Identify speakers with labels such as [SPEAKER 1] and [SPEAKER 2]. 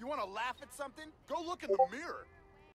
[SPEAKER 1] You want to laugh at something? Go look in the mirror.